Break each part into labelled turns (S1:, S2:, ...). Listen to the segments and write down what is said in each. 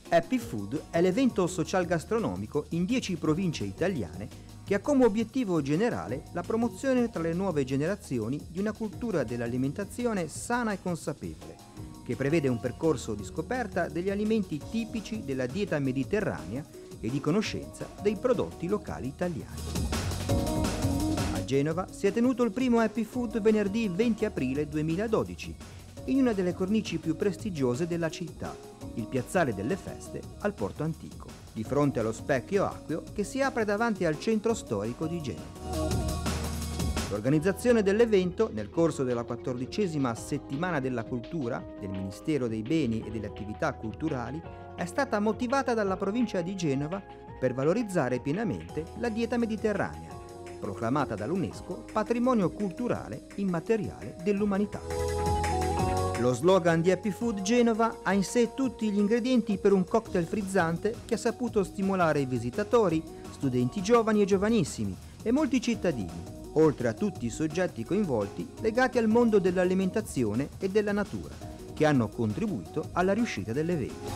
S1: Happy Food è l'evento social gastronomico in 10 province italiane che ha come obiettivo generale la promozione tra le nuove generazioni di una cultura dell'alimentazione sana e consapevole, che prevede un percorso di scoperta degli alimenti tipici della dieta mediterranea e di conoscenza dei prodotti locali italiani. A Genova si è tenuto il primo Happy Food venerdì 20 aprile 2012, in una delle cornici più prestigiose della città, il Piazzale delle Feste al Porto Antico, di fronte allo specchio acqueo che si apre davanti al centro storico di Genova. L'organizzazione dell'evento, nel corso della 14ª settimana della cultura del Ministero dei Beni e delle Attività Culturali, è stata motivata dalla provincia di Genova per valorizzare pienamente la dieta mediterranea, proclamata dall'UNESCO Patrimonio Culturale Immateriale dell'Umanità. Lo slogan di Happy Food Genova ha in sé tutti gli ingredienti per un cocktail frizzante che ha saputo stimolare i visitatori, studenti giovani e giovanissimi e molti cittadini, oltre a tutti i soggetti coinvolti legati al mondo dell'alimentazione e della natura, che hanno contribuito alla riuscita dell'evento.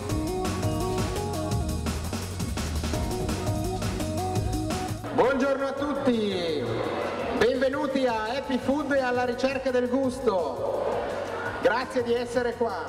S2: Buongiorno a tutti, benvenuti a Happy Food e alla ricerca del gusto. Grazie di essere qua.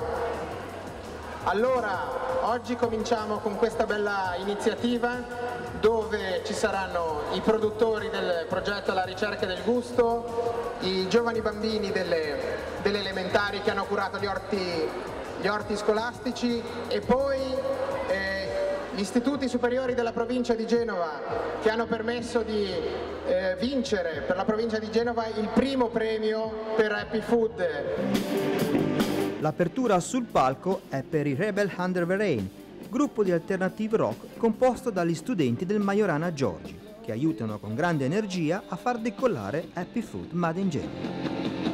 S2: Allora, oggi cominciamo con questa bella iniziativa dove ci saranno i produttori del progetto alla ricerca del gusto, i giovani bambini delle elementari che hanno curato gli orti scolastici e poi gli istituti superiori della provincia di Genova che hanno permesso di vincere per la provincia di Genova il primo premio per Happy Food.
S1: L'apertura sul palco è per i Rebel Under the Rain, gruppo di alternative rock composto dagli studenti del Majorana Giorgi, che aiutano con grande energia a far decollare Happy Food Made in Genova.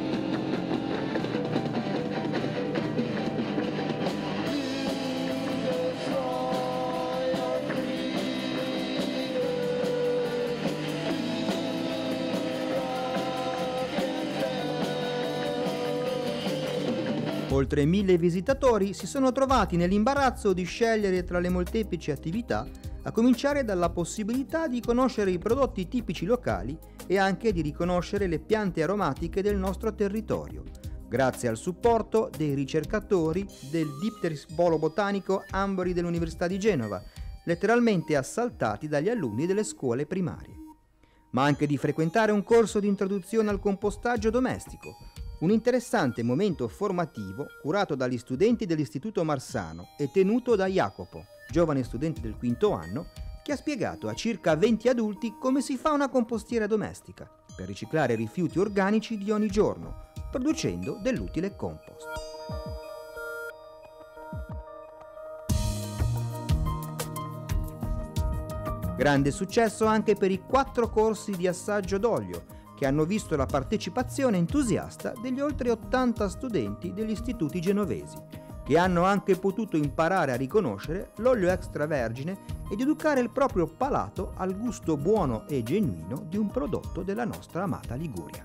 S1: Oltre 1000 visitatori si sono trovati nell'imbarazzo di scegliere tra le molteplici attività, a cominciare dalla possibilità di conoscere i prodotti tipici locali e anche di riconoscere le piante aromatiche del nostro territorio, grazie al supporto dei ricercatori del Dipteris-Polo Botanico Ambori dell'Università di Genova, letteralmente assaltati dagli alunni delle scuole primarie. Ma anche di frequentare un corso di introduzione al compostaggio domestico, un interessante momento formativo curato dagli studenti dell'Istituto Marsano e tenuto da Jacopo, giovane studente del quinto anno, che ha spiegato a circa 20 adulti come si fa una compostiera domestica per riciclare rifiuti organici di ogni giorno, producendo dell'utile compost. Grande successo anche per i 4 corsi di assaggio d'olio, che hanno visto la partecipazione entusiasta degli oltre 80 studenti degli istituti genovesi, che hanno anche potuto imparare a riconoscere l'olio extravergine ed educare il proprio palato al gusto buono e genuino di un prodotto della nostra amata Liguria.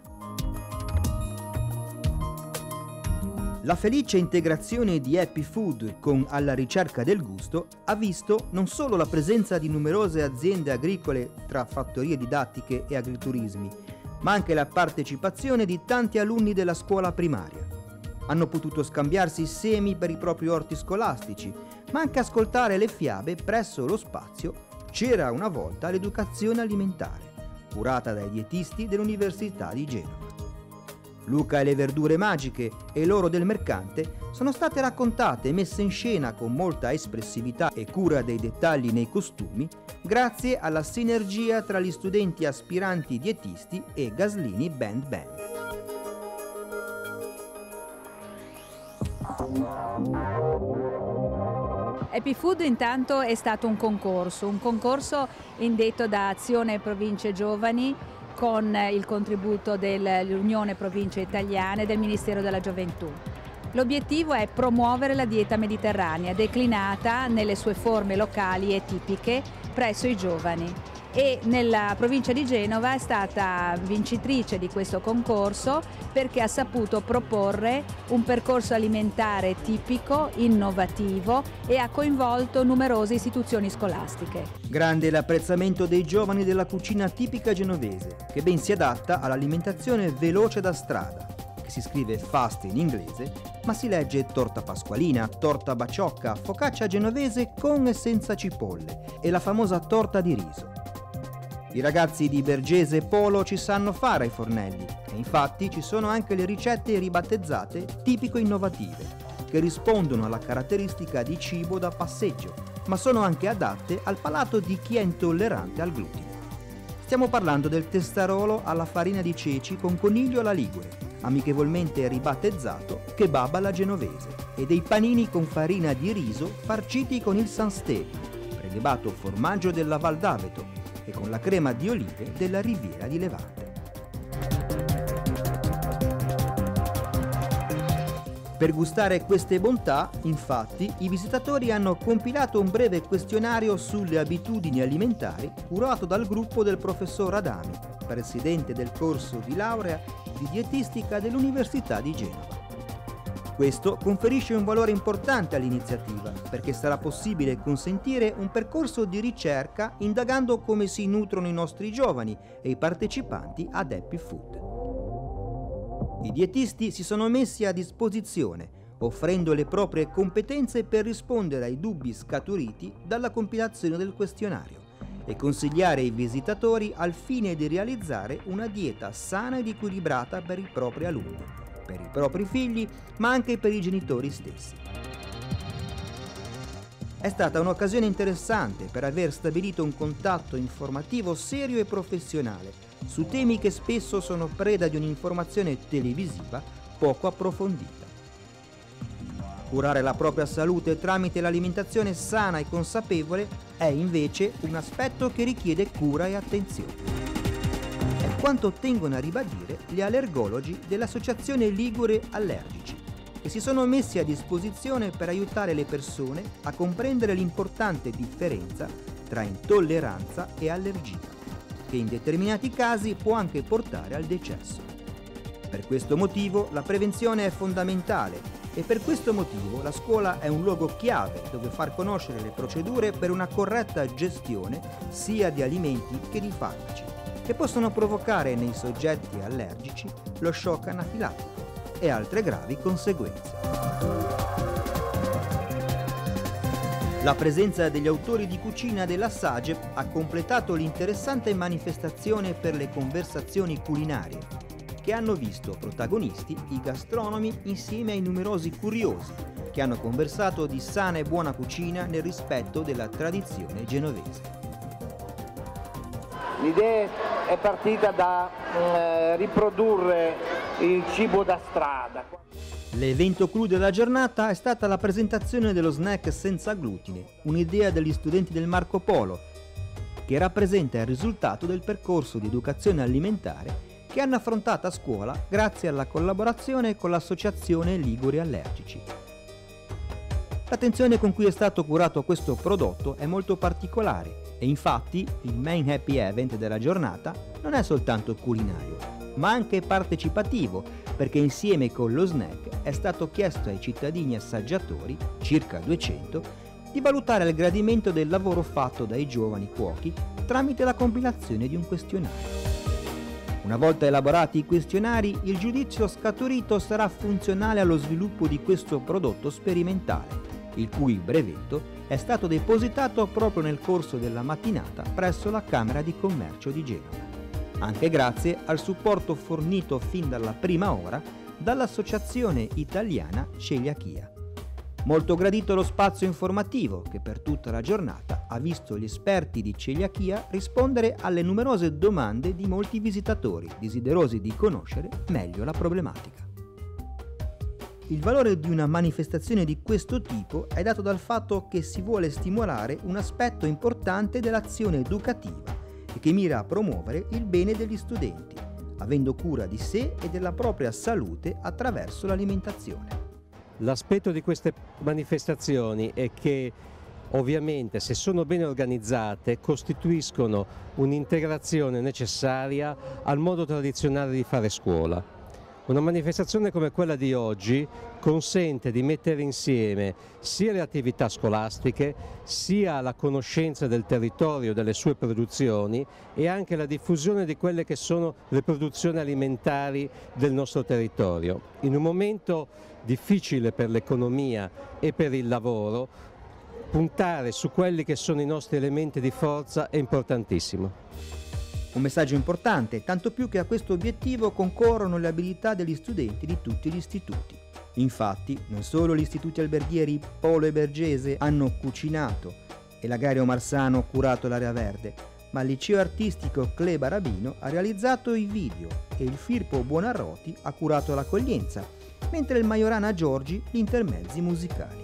S1: La felice integrazione di Happy Food con Alla ricerca del gusto ha visto non solo la presenza di numerose aziende agricole tra fattorie didattiche e agriturismi, ma anche la partecipazione di tanti alunni della scuola primaria. Hanno potuto scambiarsi semi per i propri orti scolastici, ma anche ascoltare le fiabe presso lo spazio C'era una volta l'educazione alimentare, curata dai dietisti dell'Università di Genova. Luca e le verdure magiche e l'oro del mercante sono state raccontate e messe in scena con molta espressività e cura dei dettagli nei costumi, grazie alla sinergia tra gli studenti aspiranti dietisti e Gaslini Band Band.
S3: Happy Food intanto è stato un concorso indetto da Azione Province Giovani con il contributo dell'Unione Province Italiane e del Ministero della Gioventù. L'obiettivo è promuovere la dieta mediterranea declinata nelle sue forme locali e tipiche presso i giovani. e nella provincia di Genova è stata vincitrice di questo concorso perché ha saputo proporre un percorso alimentare tipico, innovativo e ha coinvolto numerose istituzioni scolastiche.
S1: Grande l'apprezzamento dei giovani della cucina tipica genovese, che ben si adatta all'alimentazione veloce da strada, che si scrive fast in inglese, ma si legge torta pasqualina, torta baciocca, focaccia genovese con e senza cipolle e la famosa torta di riso. I ragazzi di Bergese Polo ci sanno fare ai fornelli e infatti ci sono anche le ricette ribattezzate tipico innovative, che rispondono alla caratteristica di cibo da passeggio, ma sono anche adatte al palato di chi è intollerante al glutine. Stiamo parlando del testarolo alla farina di ceci con coniglio alla ligure, amichevolmente ribattezzato kebab alla genovese, e dei panini con farina di riso farciti con il sanstè, prelibato formaggio della Val d'Aveto, e con la crema di olive della Riviera di Levante. Per gustare queste bontà, infatti, i visitatori hanno compilato un breve questionario sulle abitudini alimentari curato dal gruppo del professor Adami, presidente del corso di laurea di dietistica dell'Università di Genova. Questo conferisce un valore importante all'iniziativa, perché sarà possibile consentire un percorso di ricerca indagando come si nutrono i nostri giovani e i partecipanti ad Happy Food. I dietisti si sono messi a disposizione, offrendo le proprie competenze per rispondere ai dubbi scaturiti dalla compilazione del questionario e consigliare ai visitatori al fine di realizzare una dieta sana ed equilibrata per i propri alunni, per i propri figli, ma anche per i genitori stessi. È stata un'occasione interessante per aver stabilito un contatto informativo serio e professionale su temi che spesso sono preda di un'informazione televisiva poco approfondita. Curare la propria salute tramite l'alimentazione sana e consapevole è invece un aspetto che richiede cura e attenzione. È quanto tengono a ribadire gli allergologi dell'Associazione Ligure Allergici, che si sono messi a disposizione per aiutare le persone a comprendere l'importante differenza tra intolleranza e allergia, che in determinati casi può anche portare al decesso. Per questo motivo la prevenzione è fondamentale e per questo motivo la scuola è un luogo chiave dove far conoscere le procedure per una corretta gestione sia di alimenti che di farmaci, che possono provocare nei soggetti allergici lo shock anafilattico e altre gravi conseguenze. La presenza degli autori di cucina della SAGEP ha completato l'interessante manifestazione per le conversazioni culinarie, che hanno visto protagonisti i gastronomi insieme ai numerosi curiosi, che hanno conversato di sana e buona cucina nel rispetto della tradizione genovese.
S4: L'idea è partita da riprodurre il cibo da strada.
S1: L'evento clou della giornata è stata la presentazione dello snack senza glutine, un'idea degli studenti del Marco Polo, che rappresenta il risultato del percorso di educazione alimentare che hanno affrontato a scuola grazie alla collaborazione con l'Associazione Liguri Allergici. L'attenzione con cui è stato curato questo prodotto è molto particolare e infatti il main happy event della giornata non è soltanto culinario, ma anche partecipativo, perché insieme con lo snack è stato chiesto ai cittadini assaggiatori, circa 200, di valutare il gradimento del lavoro fatto dai giovani cuochi tramite la compilazione di un questionario. Una volta elaborati i questionari, il giudizio scaturito sarà funzionale allo sviluppo di questo prodotto sperimentale, il cui brevetto è stato depositato proprio nel corso della mattinata presso la Camera di Commercio di Genova, anche grazie al supporto fornito fin dalla prima ora dall'Associazione Italiana Celiachia. Molto gradito lo spazio informativo che per tutta la giornata ha visto gli esperti di celiachia rispondere alle numerose domande di molti visitatori desiderosi di conoscere meglio la problematica. Il valore di una manifestazione di questo tipo è dato dal fatto che si vuole stimolare un aspetto importante dell'azione educativa e che mira a promuovere il bene degli studenti, avendo cura di sé e della propria salute attraverso l'alimentazione.
S5: L'aspetto di queste manifestazioni è che ovviamente, se sono ben organizzate, costituiscono un'integrazione necessaria al modo tradizionale di fare scuola. Una manifestazione come quella di oggi consente di mettere insieme sia le attività scolastiche, sia la conoscenza del territorio, delle sue produzioni e anche la diffusione di quelle che sono le produzioni alimentari del nostro territorio. In un momento difficile per l'economia e per il lavoro, puntare su quelli che sono i nostri elementi di forza è importantissimo.
S1: Un messaggio importante, tanto più che a questo obiettivo concorrono le abilità degli studenti di tutti gli istituti. Infatti, non solo gli istituti alberghieri Polo e Bergese hanno cucinato e l'Agrario Marsano curato l'area verde, ma il liceo artistico Cle Barabino ha realizzato i video e il Firpo Buonarroti ha curato l'accoglienza, mentre il Majorana Giorgi gli intermezzi musicali.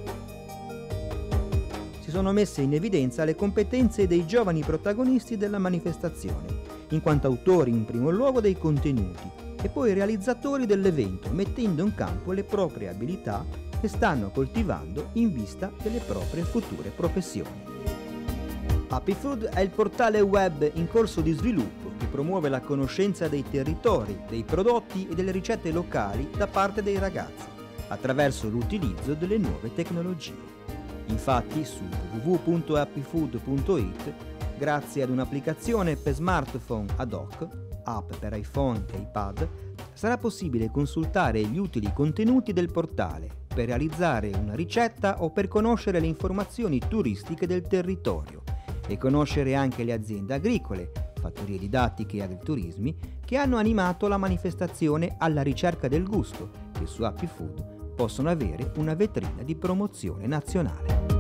S1: Si sono messe in evidenza le competenze dei giovani protagonisti della manifestazione, in quanto autori in primo luogo dei contenuti e poi realizzatori dell'evento, mettendo in campo le proprie abilità che stanno coltivando in vista delle proprie future professioni. Happy Food è il portale web in corso di sviluppo che promuove la conoscenza dei territori, dei prodotti e delle ricette locali da parte dei ragazzi, attraverso l'utilizzo delle nuove tecnologie. Infatti su www.happyfood.it, grazie ad un'applicazione per smartphone ad hoc, app per iPhone e iPad, sarà possibile consultare gli utili contenuti del portale per realizzare una ricetta o per conoscere le informazioni turistiche del territorio e conoscere anche le aziende agricole, fattorie didattiche e agriturismi che hanno animato la manifestazione alla ricerca del gusto, che su Happy Food possono avere una vetrina di promozione nazionale.